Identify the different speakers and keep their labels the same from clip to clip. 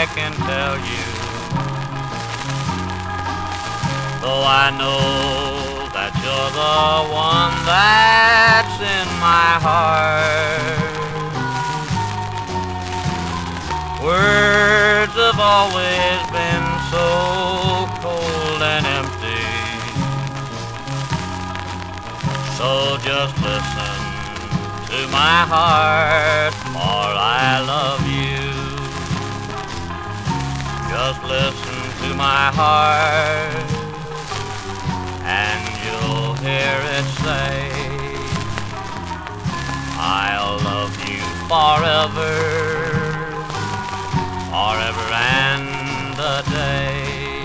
Speaker 1: I can tell you. Though I know that you're the one that's in my heart. Words have always been so cold and empty. So just listen to my heart, for I love you. Just listen to my heart, and you'll hear it say, I'll love you forever, forever and a day.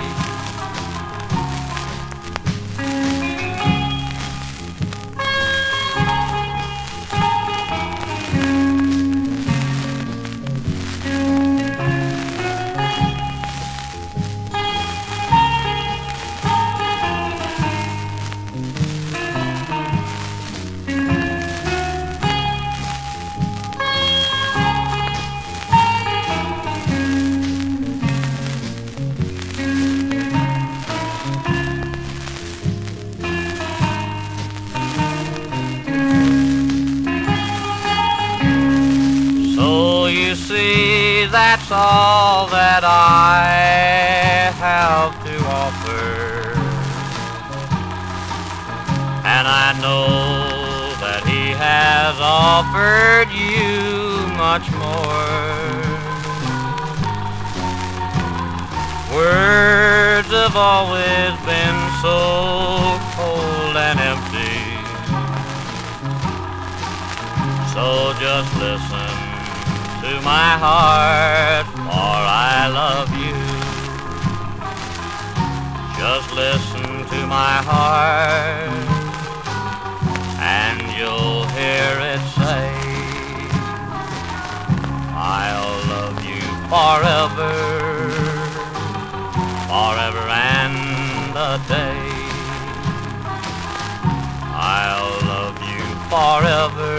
Speaker 1: You see, that's all that I have to offer, and I know that he has offered you much more. Words have always been so cold and empty, so just listen to my heart, for I love you. Just listen to my heart, and you'll hear it say, I'll love you forever, forever and a day. I'll love you forever,